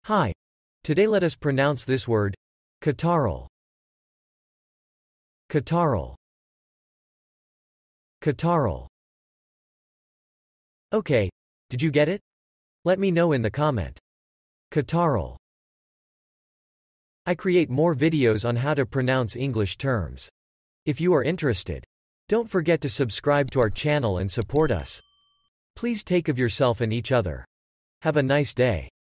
Hi. Today let us pronounce this word, catarrhal. Catarrhal. Catarrhal. Okay, did you get it? Let me know in the comment. Catarrhal. I create more videos on how to pronounce English terms. If you are interested, don't forget to subscribe to our channel and support us. Please take of yourself and each other. Have a nice day.